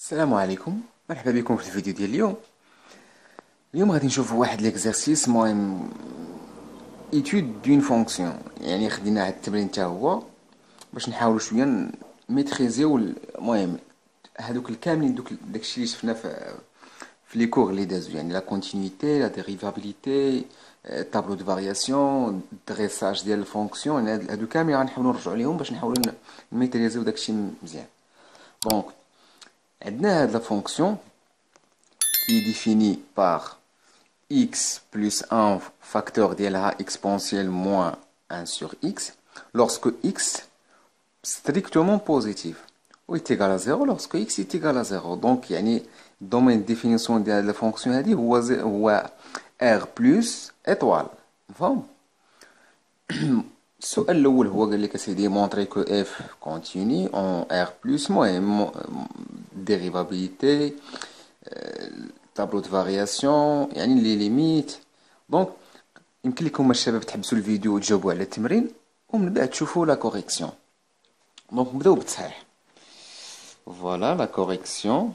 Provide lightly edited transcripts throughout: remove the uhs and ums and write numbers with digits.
السلام عليكم، مرحبا بكم في الفيديو ديال اليوم غادي نشوفوا واحد ليكزارسيس مهم. ايتود دون فونكسيون، يعني خدينا هاد التمرين تا هو باش نحاولوا شويه ميتريزيو المهم هادوك الكاملين داكشي اللي شفنا في لي كور اللي دازو، يعني لا كونتينيتي، لا ديريفابيليتي، تابلو دو فارياسيون، دريساج ديال الفونكسيون. يعني هادو كاملين غنحاولوا نرجعوا ليهم باش نحاولوا نميتريزيو داكشي مزيان. دونك عندنا هاد لا فونكسيون qui est définie par x plus 1 facteur d'ILH exponentielle moins 1 sur x lorsque x strictement positif ou est égal à 0 lorsque x est égal à 0. Donc, يعني domaine de définition de la fonction هذه هو r plus étoile. فهم؟ السؤال الأول هو قال لك أسيدي montrer que f continue en r plus المهم dérivabilité, tableau de variation، يعني لي ليميت. دونك يمكن لكم الشباب تحبسوا الفيديو وتجاوبوا على التمرين ومن بعد تشوفوا لا كوريكسيون. دونك نبداو بالتصحيح. فوالا لا كوريكسيون.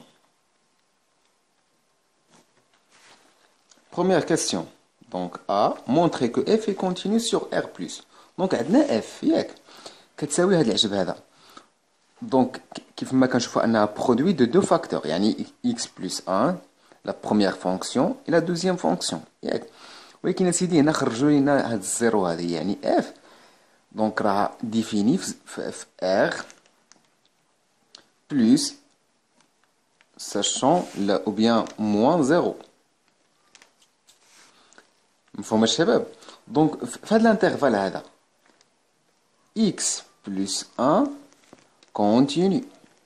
Première question. Donc A montrer que f est continu sur R+. دونك عندنا f ياك كتساوي هاد العجب هذا. دونك كيف ما كنشوفوا انها برودوي دو دو فاكتور، يعني x plus 1 la première fonction et la deuxième fonction ياك. ولكن اسيدي هنا خرجوا لنا هاد الزيرو هذه، يعني f دونك راه ديفيني في r plus sachant là ou bien moins 0. مفهوم الشباب؟ دونك في هاد الانترفال هذا x plus 1 continue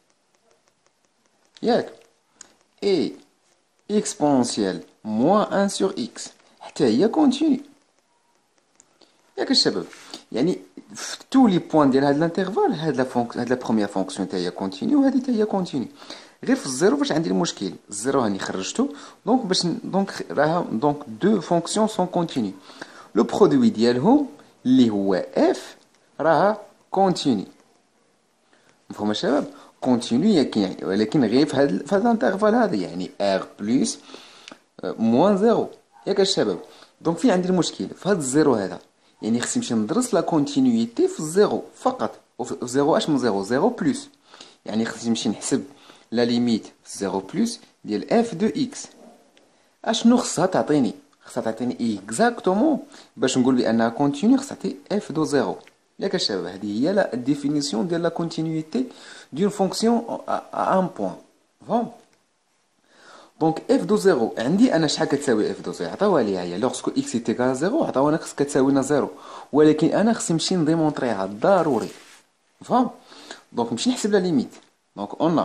ياك et exponentielle moins 1 sur x حتى هي continue ياك الشباب. يعني في تو لي بوين ديال هاد الانترفال هاد لا بروميير فونكسيون حتى هي continue وهادي حتى هي continue. غير في الزيرو فاش عندي المشكل، الزيرو هاني خرجته دونك باش دونك راها دونك دو فونكسيون سون كونتيني. لو برودوي ديالهم اللي هو اف راها كونتيني. مفهوم الشباب؟ كونتيني يعني ولكن غير في هاد الانترفال هذا، يعني ار بلس موان زيرو ياك الشباب. دونك فين عندي المشكل؟ في هاد الزيرو هذا، يعني خصني نمشي ندرس لا كونتينيتي في الزيرو فقط. وفي زيرو اش من زيرو؟ زيرو بلس، يعني خصني نمشي نحسب لا ليميت في زيرو بلس ديال اف دو اكس. اشنو خصها تعطيني؟ خصها تعطيني اكزاكتومون باش نقول بانها كونتينيو، خصها تعطي اف دو زيرو ياك الشباب. هذه هي لا ديفينيسيون ديال لا كونتينيتي دون فونكسيون ا ان بوين. فهم؟ دونك اف دو زيرو عندي انا شحال كتساوي اف دو زيرو؟ عطاوها ليا هي لوغسكو اكس ايكال زيرو، عطاوها خص كتساوينا زيرو، ولكن انا خصني نمشي نديمونطريها ضروري. فهم؟ دونك نمشي نحسب لا ليميت. دونك اون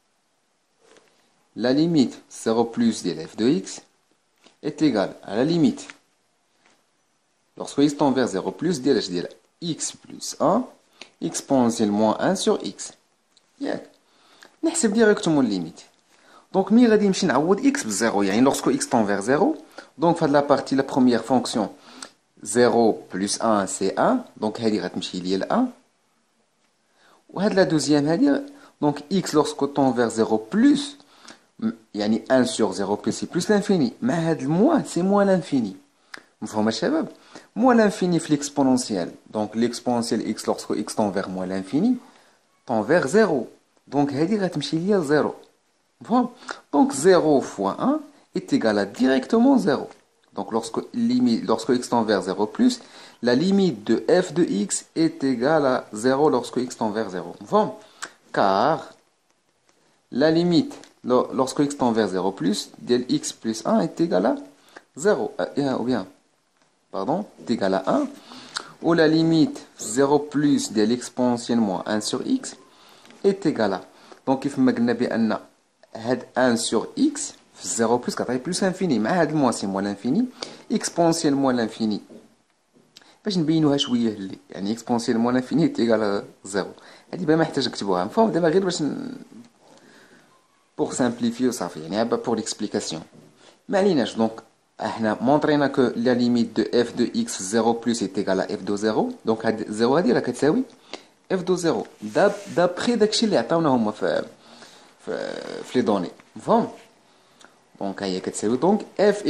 la limite 0 plus de f de x est égale à la limite lorsque x tend vers 0 plus de x plus 1 exponentielle moins 1 sur x. ياك نحسب ديريكتومون الليميت. دونك مي غادي نمشي نعوض x بزيرو، يعني lorsque x tend vers 0. دونك فهاد لا بارتي لا بروميير فونكسيون 0 plus 1 c'est 1، دونك هادي غتمشي ليا ل 1. وهاد لا دوزيام هادي دونك x lorsque tend vers 0 plus يعني 1 sur 0 plus c'est plus l'infini، مع هاد الموان c'est moins l'infini. مفهوم الشباب؟ moins l'infini في l'exponentiel، donc l'exponentiel x lorsque x tend vers moins l'infini tend vers 0. donc هادي غتمشي ليا ل 0. مفهوم؟ donc 0 fois 1 est égal à directement 0. donc lorsque x tend vers 0 plus, la limite de f de x est égale à 0 lorsque x tend vers 0. مفهوم؟ car la limite lorsque x tend vers 0 plus, del x plus 1 est égal à 0, ou bien, pardon, est égal à 1, ou la limite 0 plus de l'exponentielle moins 1 sur x est égal à. Donc, il faut que 1 sur x, 0 plus, quand plus infini, mais moins c'est moins l'infini, exponentielle moins l'infini. باش نبينوها شويه اللي يعني اكسبونسيال موان انفيني ايكال 0. هذه ما محتاج نكتبوها. مفهوم؟ دابا غير باش pour simplifier صافي، يعني pour l'explication. ما عليناش. دونك احنا مونطرينا كو لا ليميت دو اف دو اكس 0 بلس est égal à اف دو 0. دونك هاد 0 هادي راه كتساوي اف دو 0 دابخي داكشي اللي عطاونا هما في في لي دوني مفهوم. دونك هي كتساوي دونك اف اي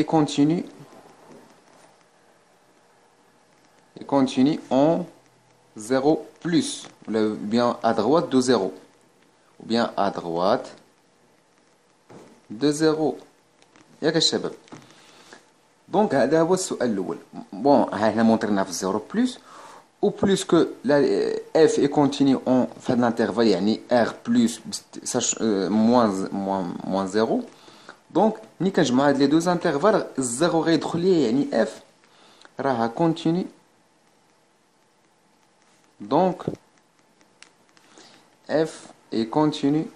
continue en 0 plus ou bien à droite de 0 ou bien à droite de 0 ياك الشباب. دونك هذا هو السؤال الاول. بون ها هنا مونطرينا في 0 بلس او بلس كو لا اف اي كونتينيو اون في هذا الانترفال يعني ار بلس موان 0. دونك ملي كنجمع هاد لي دوز انترفال الزيرو غيدخل ليه يعني اف راها كونتينيو. دونك اف اي كونتينيو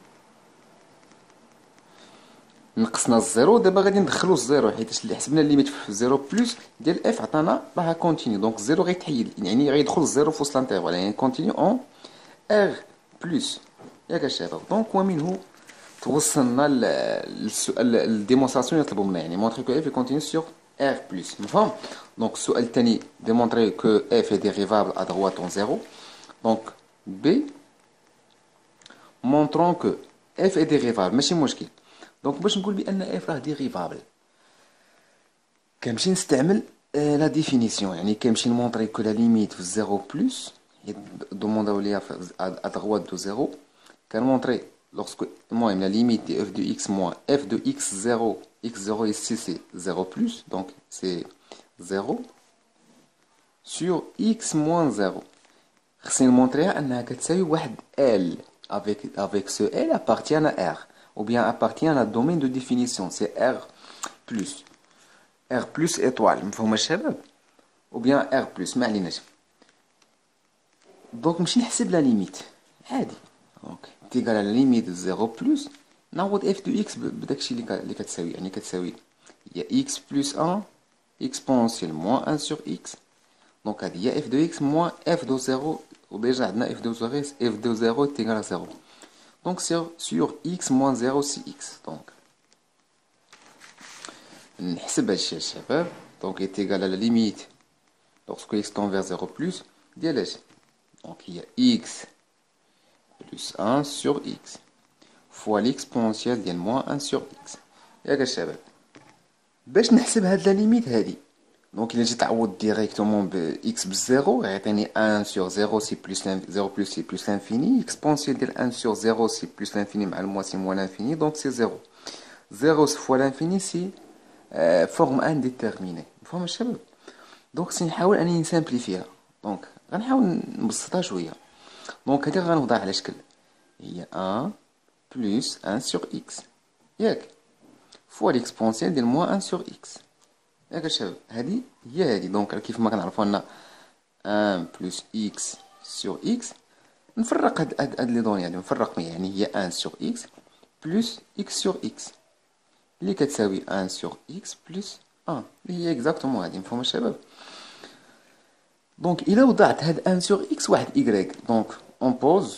نقصنا الزيرو دابا غادي ندخلو الزيرو حيت اللي حسبنا الليميت في زيرو بلس ديال اف عطانا راها كونتينيو. دونك الزيرو غيتحيد يعني غيدخل الزيرو في وسط الانترفال يعني كونتينيو اون ار بلس ياك الشباب. دونك ومنه توصلنا للسؤال الديمونستراسيون اللي طلبوا منا يعني مونطري كو اف كونتينيو سور ار بلس مفهوم. دونك السؤال الثاني ديمونطري كو اف ديريفابل ا droite اون زيرو. دونك بي مونطرون كو اف ديريفابل ماشي مشكل. دونك باش نقول بان اف راه ديريفابل كنمشي نستعمل لا ديفينيسيون يعني كنمشي نمونطري كو لا ليميت في زيرو بلس دومونداو ليا ا droite دو زيرو كنمونطري lorsque المهم la limite de f de x moins f de x0 x0 ici c'est 0 plus donc c'est 0 sur x moins 0 خصني نمونطريها انها كتساوي واحد l avec ce l appartient à r ou bien appartient à un domaine de définition c'est r plus étoile مفهوم الشباب ou bien r plus ما عليناش. دونك نمشي نحسب لا ليميت عادي. دونك تيغال على ليميت 0 بلس نعوض اف دو اكس بداكشي اللي كتساوي يعني كتساوي هي اكس بلس 1 اكسبونسيال موان 1 سور اكس. دونك هادي هي اف دو اكس موان اف دو 0 وديجا عندنا اف دو 0 تيغال 0 دونك سور اكس موان 0 سي اكس. دونك نحسب هادشي الشباب. دونك تيغال على ليميت lorsque x tend vers 0 plus ديال اش دونك هي x plus 1 sur x fois l'exponentielle ديال moins 1 sur x ياك الشباب. باش نحسب هاد لا ليميت هادي دونك الا جيت تعوض ديريكتومون ب x بالزيرو غيعطيني 1 sur 0 سي بلس 0 بلس سي بلس لانفيني اكسبونسيال ديال 1 sur 0 سي بلس لانفيني مع الموا سي موان لانفيني دونك سي 0 0 فوا لانفيني سي فورم انديتيرميني مفهوم الشباب. دونك خصني نحاول انني نسامبليفيها. دونك غنحاول نبسطها شويه. دونك هادي غنوضع على شكل هي 1 بلس 1 sur x ياك فوا ليكسبونسيال ديال موان 1 sur x ياك الشباب. هادي هي هادي. دونك كيف ما كنعرفو ان 1 بلس x sur x نفرق هاد لي دوني يعني نفرق يعني هي 1 sur x بلس x sur x اللي كتساوي 1 sur x بلس 1 اللي هي اكزاكتومون هادي مفهوم الشباب. دونك الا وضعت هاد 1 sur x واحد y دونك on pose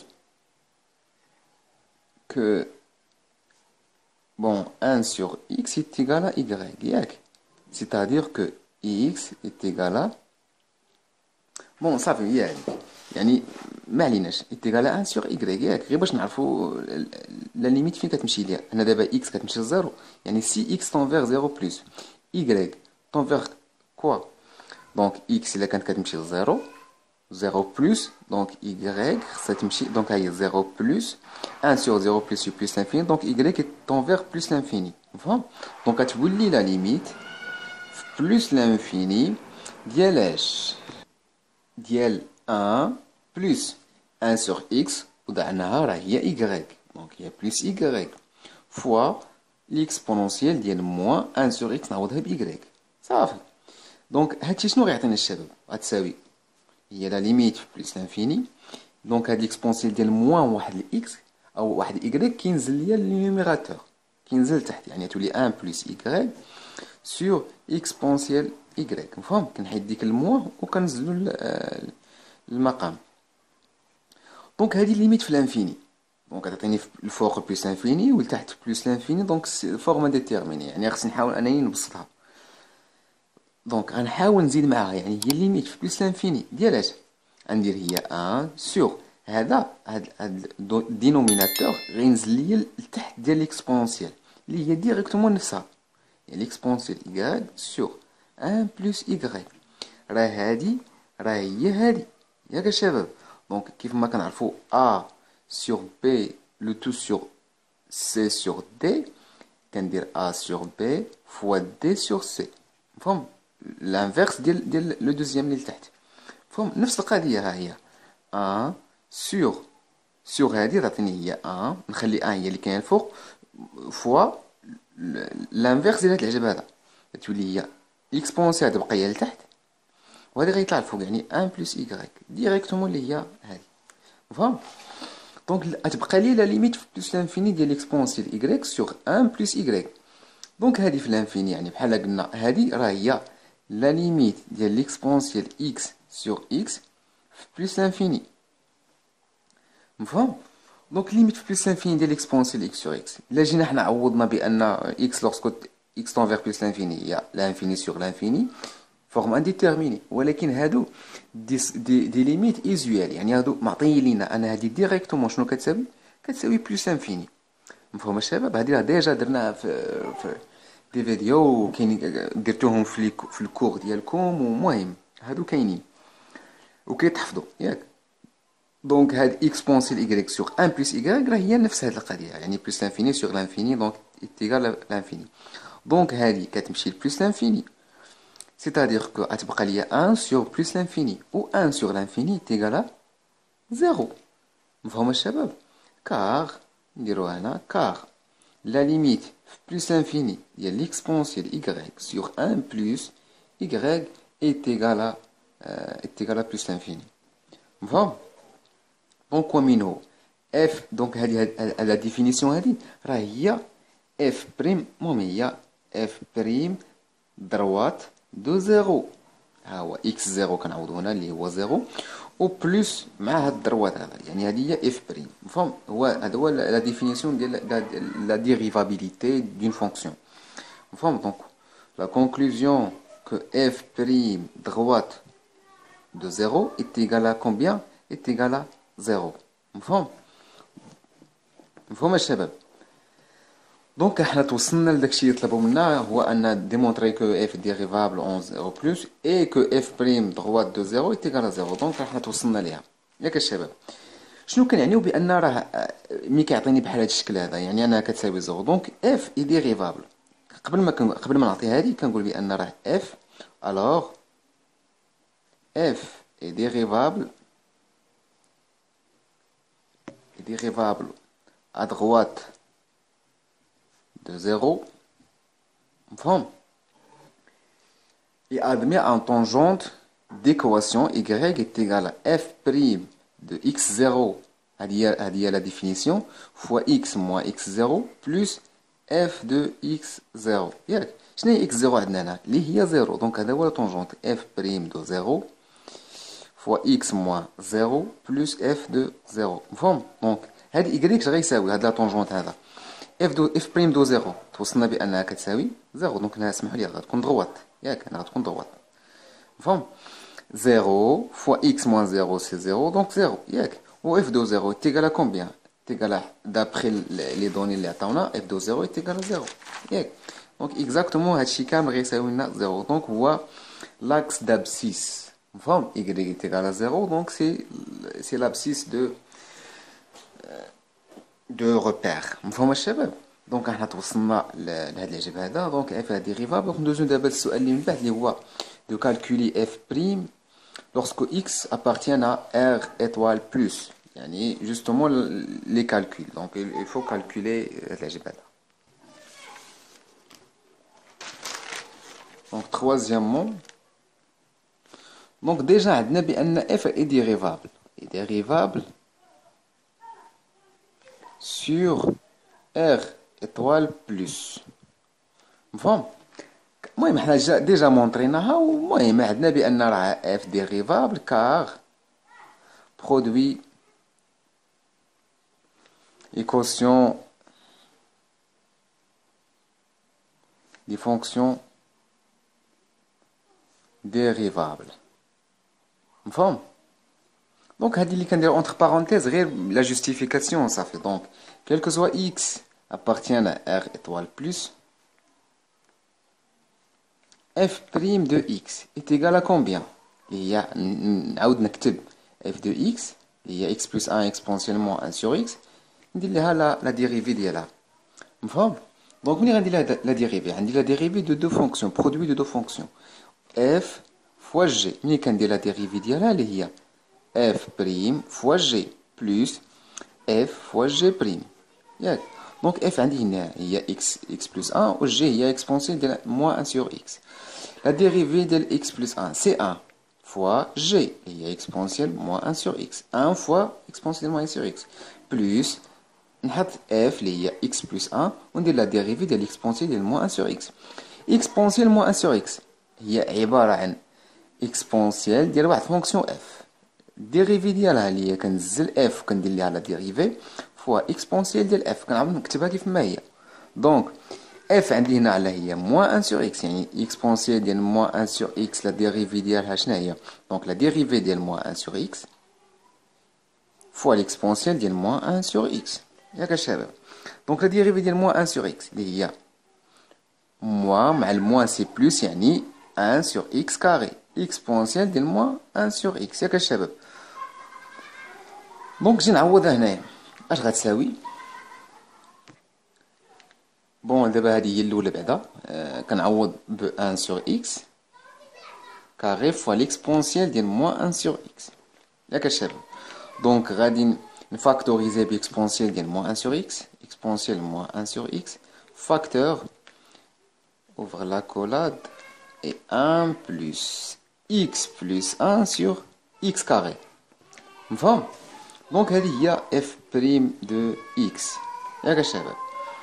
que bon 1 sur x est égal à y ياك c'est-à-dire que x est égal à bon صافي هي يعني ما عليناش est égal à 1 sur y ياك غير باش نعرفوا لا ليميت فين كتمشي ليها. هنا دابا x كتمشي لزيرو يعني si x tend vers 0 plus y tend vers quoi donc x الا كانت كتمشي لزيرو 0 plus donc y خصها تمشي دونك هي 0 plus 1 sur 0 plus plus l'infini donc y tend vers plus l'infini مفهوم. دونك كتولي لا ليميت plus l'infini ديال اش ديال 1 plus 1 sur x وضعناها راه هي y دونك هي plus y fois l'exponentielle ديال موان 1 sur x نعوضها ب y صافي. دونك هادشي شنو غيعطينا الشباب غتساوي هي لا ليميت بلس لانفيني دونك هاد ليكسبونسيال ديال موان واحد الاكس او واحد ايكغيك كينزل ليا النيميراتور كينزل تحت يعني تولي 1 بلس ايكغيك سور اكسبونسيال ايكغيك مفهوم. كنحيد ديك الموان وكنزلو المقام. دونك هادي ليميت في لانفيني دونك غتعطيني الفوق بلس لانفيني والتحت بلس لانفيني دونك فورما ديتيرميني يعني خصني نحاول انني نبسطها. دونك غنحاول نزيد معاها يعني هي ليميت في بلس لانفيني ديال اش غندير هي 1 سور هاد الدينوميناتور غينزل ليا لتحت ديال ليكسبونسيال اللي هي ديريكتومون نفسها، يعني ليكسبونسيال y سور 1 بلس y. راه هادي راه هي هادي ياك الشباب. دونك كيف ما كنعرفوا a سور b لو تو سور c سور d، كندير a سور b فوا d سور c. مفهوم الانفيرس ديال لو دوزيام اللي لتحت. مفهوم نفس القضيه ها هي 1 سور هادي تعطيني هي 1، نخلي 1 هي اللي كاين الفوق فوا الانفيرس ديال هاد العجب هذا، تولي هي اكسبونسيال تبقى هي لتحت وهادي غيطلع الفوق، يعني 1 بلس y ديريكتومون اللي هي هادي. مفهوم دونك غتبقى لي لا ليميت بلس لانفيني ديال اكسبونسيال y سور 1 بلس y. دونك هادي في لانفيني، يعني بحال قلنا هادي راه هي لا ليميت ديال ليكسبونسيال x سور x بلس لانفيني. مفهوم دونك ليميت في بلس لانفيني ديال اكسبونسيال x سور x. الا جينا حنا عوضنا بان x لوغسكو x تون فيغ بلس لانفيني هي لانفيني سور لانفيني فورم انديتيرميني، ولكن هادو دي ليميت ايزويال، يعني هادو معطيين لينا ان هادي ديريكتومون شنو كتساوي، كتساوي بلس لانفيني. مفهوم الشباب؟ هادي راه ديجا درناها في دي فيديو كاينين درتوهم في الكور ديالكم، ومهم هادو كاينين وكيتحفظوا ياك. دونك هاد اكسبونسيال y سور 1 بلس y راه هي نفس هاد القضيه، يعني بلس لانفيني سور لانفيني دونك ايتيغال لانفيني. دونك هادي كتمشي لبلس لانفيني، c'est-à-dire que غتبقى ليا 1 سور بلس لانفيني و 1 سور لانفيني ايتيغال 0. مفهوم الشباب؟ كار نديروها هنا كار لا ليميت بلس لانفيني ديال ليكسبونسيال y سور 1 بلس y ايتيغال بلس لانفيني. مفهوم دونك ومنه اف، دونك هذه لا ديفينيسيون هذه راه هي اف بريم، المهم هي اف بريم دروات دو زيرو، ها هو اكس زيرو كنعوضو هنا اللي هو زيرو و بلس مع هاد الدروات هذا، يعني هذه هي اف بريم. مفهوم هذا هو لا ديفينيسيون ديال لا ديريفابيليتي دون فونكسيون. مفهوم دونك لا كونكلوزيون كو اف بريم دروات de 0 est égal à combien est égal à 0. مفهوم الشباب؟ دونك احنا توصلنا لداكشي اللي طلبوا منا، هو ان ديمونطري كو اف ديريفابل اون 0 بلس اي كو اف بريم دروات دو 0 est égal à 0. دونك احنا توصلنا ليها ياك الشباب. شنو كنعنيو بان راه ملي كيعطيني بحال هذا الشكل هذا يعني انها كتساوي 0، دونك اف اي ديريفابل. قبل ما نعطي هذه كنقول بان راه اف الوغ اف est dérivable à droite de 0. Bon. Et admet en tangente d'équation y est égal à f' de x0, à la définition, fois x moins x0 plus f de x0. Je n'ai x0 عندنا اللي هي 0، donc هذا هو la tangente f' de 0 fois x moins 0 plus f de 0. مفهوم دونك هاد y غيساوي هاد لا طونجونت هذا f بريم دو 0 توصلنا بانها كتساوي 0، دونك هنا اسمحوا لي غتكون دروات ياك، انا غتكون دروات. مفهوم 0 fois x moins 0 c'est 0 donc 0 ياك، و f de 0 est égal à combien est égal à d'après les données اللي عطاونا f de 0 est égal à 0 ياك. دونك اكزاكتومون هادشي كامل غيساوي لنا 0، دونك هو l'axe d'abscisse. Forme y est égal à 0, donc c'est l'abscisse de repère. مفهوم الشباب؟ دونك احنا توصلنا لهاد العجب هذا، دونك اف ديريفابل. دونك ندوزو دابا للسؤال اللي من بعد اللي هو de calculer f prime lorsque x appartient à r étoile plus. يعني justement les calculs. Donc il faut calculer هاد العجب هذا. Donc troisièmement, donc déjà عندنا بأن f est dérivable sur r étoile plus. مفهوم؟ المهم حنا ديجا مونطريناها، والمهم عندنا بأن راه f dérivable car produit équation des fonctions dérivables. مفهوم؟ Donc, entre parenthèses, la justification, ça fait donc, quel que soit x appartient à R étoile plus, f' de x est égal à combien? Il y a f de x, il y a x plus 1 exponentiellement 1 sur x, ندير la dérivée ديالها. مفهوم؟ Donc, on va la dérivée. On la dérivée de deux fonctions, produit de deux fonctions. F fois G. On va la dérivée ديالها اللي هي f' fois G plus f fois G'. Donc, f il y a x plus 1 ou G il y a exponentielle de moins 1 sur x. La dérivée de x plus 1, c'est 1 fois G. Il y a exponentielle moins 1 sur x. 1 fois exponentielle moins 1 sur x. Plus نحط f اللي هي x plus 1 وندير لا ديريفي ديال الاكسبونسيال ديال موان 1 سور x. اكسبونسيال موان 1 سور x هي عباره عن اكسبونسيال ديال واحد فونكسيون f. الديريفي ديالها اللي هي كنزل f وكندير ليها لا ديريفي فوا اكسبونسيال ديال f كنعاود نكتبها كيف ما هي. دونك f عندي هنا على هي موان 1 سور x يعني اكسبونسيال ديال موان 1 سور x لا ديريفي ديالها شنو هي؟ دونك لا ديريفي ديال موان 1 سور x فوا الاكسبونسيال ديال موان 1 سور x. ياك الشباب؟ دونك لا ديريفي ديال موان 1 سور اكس اللي هي موان مع الموان سي بلس يعني 1 سور اكس كاري اكسبونسيال ديال موان 1 سور اكس. ياك الشباب؟ دونك نجي نعوضها هنايا اش غتساوي؟ بون دابا هادي هي الاولى بعدا كنعوض ب 1 سور اكس كاري فوا ليكسبونسيال ديال موان 1 سور اكس. ياك الشباب؟ دونك غادي factoriser exponentielle de moins 1 sur x, exponentielle moins 1 sur x, facteur, ouvre la collade, et 1 plus x plus 1 sur x carré. مفهوم؟ دونك هذه هي f' de x. ياك الشباب؟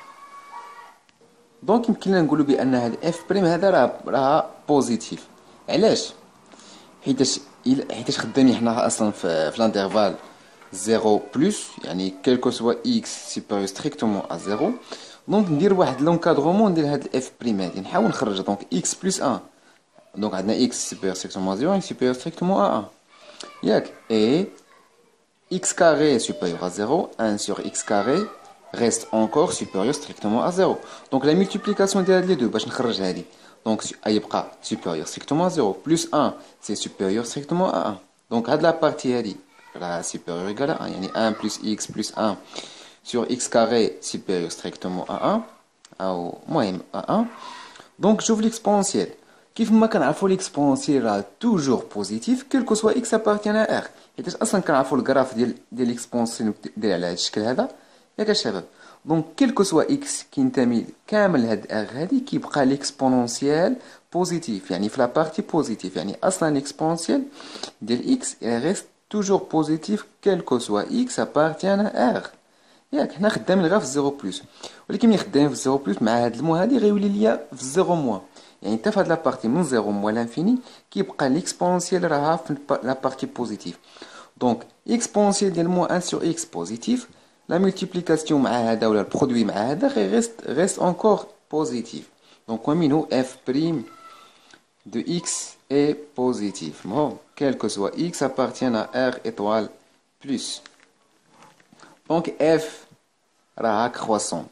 دونك يمكننا نقولوا بأن هذا f' هذا راه بوزيتيف. علاش؟ حيتاش خدامين حنا اصلا في الانترفال 0 plus يعني quel que soit x supérieur strictement à 0. دونك ندير واحد لونكادرومون ندير هاد الاف بريم هادي نحاول نخرج دونك x plus 1. دونك عندنا x supérieur strictement à 0 x supérieur strictement à 1 ياك et x carré supérieur à 0 1 sur x carré reste encore supérieur strictement à 0. دونك la multiplication ديال هاد لي دو باش نخرج هادي دونك يبقى supérieur strictement à 0 plus 1 c'est supérieur strictement à 1. دونك هاد لا بارتي هادي supérieur égal à 1 يعني 1 plus x plus 1 sur x carré supérieur strictement à 1 ou moins à 1. donc j'ouvre l'exponentielle كيف ما كنعرفوا l'exponentielle راه toujours positif quel que soit x appartient à r حيت اصلا كنعرفوا الجراف ديال l'exponentielle داير على هذا الشكل هذا ياك الشباب. دونك quel que soit x كينتمي كامل هاد r هادي كيبقى l'exponentielle positif يعني في لا بارتي positif يعني اصلا l'exponentielle ديال x reste toujours positif quel que soit x appartient à r. ياك حنا خدامين غير في 0 بلس ولكن ملي خدامين في 0 بلس مع هاد المو هادي غيولي ليا في 0 موان يعني حتى في هاد لابارتي من 0 موان لانفيني كيبقى ليكسبونسيال راها في لا بارتي بوزيتيف. دونك اكسبونسيال ديال موان 1 سور اكس بوزيتيف لا مولتيبليكاسيون مع هذا ولا البرودوي مع هذا غير ريست انكور بوزيتيف. دونك ومنه اف بريم de x est positif. Bon, quel que soit x appartient à r étoile plus. Donc f راها croissante.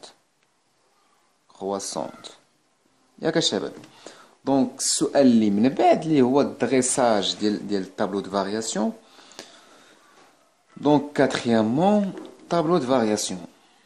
ياك الشباب؟ دونك السؤال اللي من بعد اللي هو الدريساج ديال التابلو دو فارياسيون. دونك كاتريامون تابلو دو فارياسيون.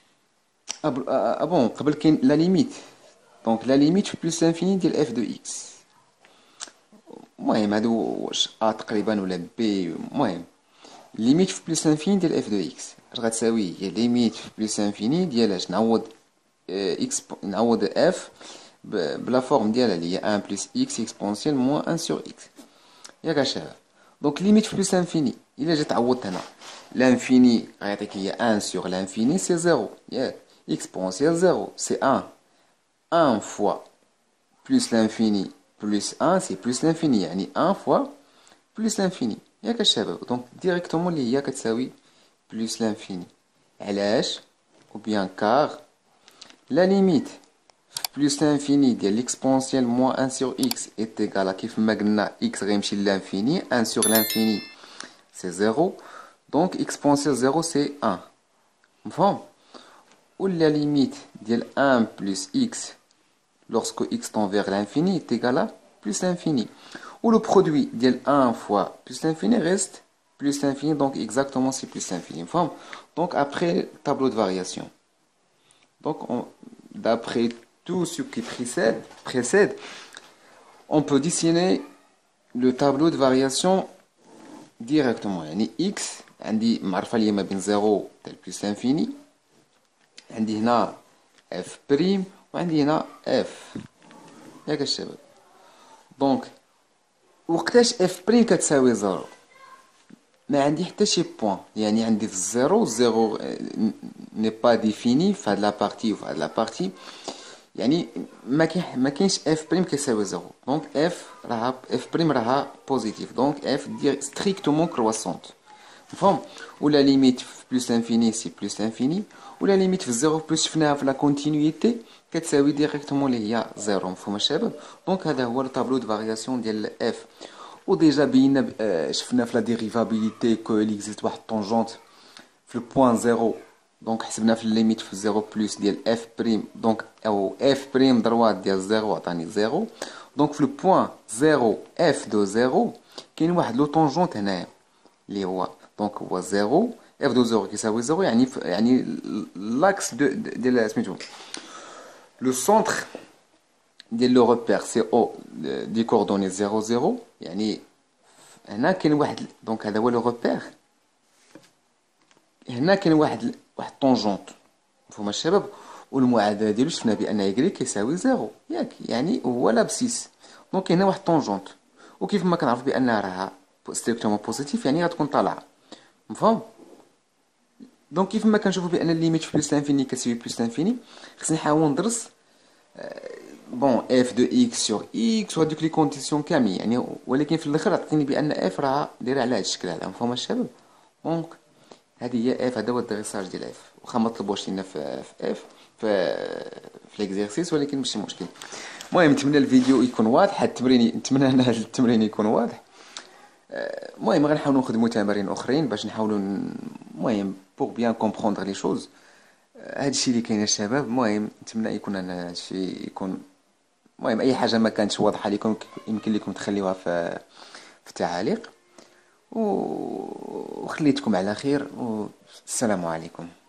بون قبل كاين لا ليميت. دونك لا ليميت في بلس انفيني ديال اف دو اكس. المهم هادو واش ا تقريبا ولا بي. المهم ليميت في بلس انفيني ديال اف دو اكس اش غتساوي؟ هي ليميت في بلس انفيني ديال اش نعوض اكس نعوض اف بلا فورم ديالها اللي هي 1 بلس اكس اكسبونسيال موان 1 سور اكس. ياك الشباب؟ دونك ليميت في بلس انفيني الا جيت عوضت هنا لانفيني غيعطيك هي 1 سور لانفيني سي 0 ياك اكسبونسيال 0 سي 1 1 فوا بلس لانفيني plus 1 c'est plus l'infini يعني 1 fois plus l'infini ياك الشباب؟ دونك ديريكتومون اللي هي كتساوي plus l'infini. علاش؟ ou bien car la limite plus l'infini ديال l'exponentielle moins 1 sur x est égal à كيف ما قلنا x غيمشي للانفيني 1 sur l'infini c'est 0 Donc exponentielle 0 c'est 1. مفهوم؟ Ou la limite de 1 plus x lorsque x tend vers l'infini est égal à plus l'infini. Ou le produit de 1 fois plus l'infini reste plus l'infini, donc exactement c'est plus l'infini. Donc après tableau de variation. Donc d'après tout ce qui précède, on peut dessiner le tableau de variation directement. يعني x عندي معرفة لي ما بين 0 تل plus l'infini. عندي هنا f بريم وعندي هنا f. ياك الشباب. دونك وقتاش اف بريم كتساوي 0 ما عندي حتى شي بوين، يعني عندي في الزيرو ني با ديفيني في هاد لا بارتي وفي هاد لا بارتي، يعني ما كاينش اف بريم كيساوي 0. دونك اف بريم راها بوزيتيف، دونك اف دير ستريكتومون كرواسونت. مفهوم؟ ولا ليميت في بلس انفيني سي بلس انفيني، ولا ليميت في الزيرو بلس شفناها في لا كونتينيتي كتساوي ديريكتومون اللي هي زيرو. مفهوم الشباب؟ دونك هذا هو الطابلو دو فارياسيون ديال اف. وديجا بينا شفنا في لا ديريفابيليتي كو ليكزيست واحد طونجونت في البوان زيرو، دونك حسبنا في الليميت في الزيرو بلس ديال اف بريم، دونك او اف بريم دروات ديال زيرو عطاني زيرو. دونك في البوان زيرو اف دو زيرو كاين واحد لو طونجونت هنايا اللي هو دونك هو زيرو، اف دو زيرو كيساوي زيرو، يعني لاكس ديال سميتو لو سونتر ديال لو روبير سي او دي كوردوني 0 0. يعني هنا كاين واحد، دونك هذا هو لو روبير، هنا كاين واحد طونجونت. مفهوم الشباب؟ والمعادله ديالو شفنا بان y كيساوي 0 ياك، يعني هو لابسيس. دونك هنا واحد طونجونت، وكيف ما كنعرف بانها راها ستريكتومون بوزيتيف يعني غتكون طالعه. مفهوم؟ دونك كيف ما كنشوفوا بان الليميت في بلس لانفيني كتساوي بلس لانفيني، خصني نحاول ندرس بون اف دو اكس سور اكس وهذوك لي كونديسيون كاملين يعني، ولكن في الاخر عطيني بان اف راها دايره على هذا الشكل هذا. مفهوم الشباب؟ دونك هذه هي اف، هذا هو الدريساج ديال اف. واخا ما طلبوش لينا في اف في ليكزيرسيس، ولكن ماشي مشكل. المهم نتمنى الفيديو يكون واضح، نتمنى ان هذا التمرين يكون واضح. المهم غنحاولوا نخدموا تمارين اخرين باش نحاولوا المهم بوغ بيان كومبروندر لي شوز. هادشي اللي كاين الشباب. المهم نتمنى يكون انا هادشي يكون، المهم اي حاجه ما كانتش واضحه لكم يمكن لكم تخليوها في التعاليق، وخليتكم على خير والسلام عليكم.